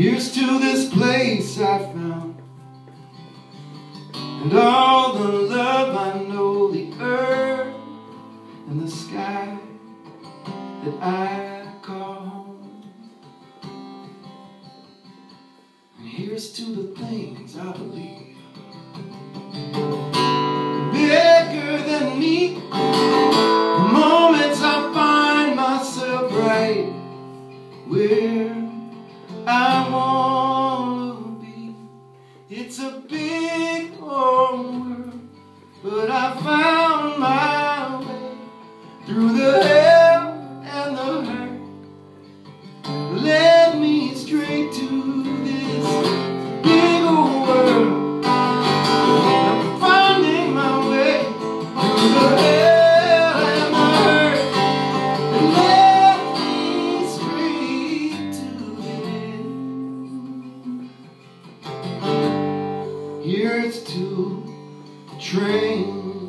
Here's to this place I found, and all the love I know, the earth and the sky that I call home. And here's to the things I believe, bigger than me, the moments I find myself right where I want to be. It's a big whole world, but I found my way through the hell and the hurt. Led me straight to this big old world. I'm finding my way through the hell and the hurt. Led me straight to this. Here's to the train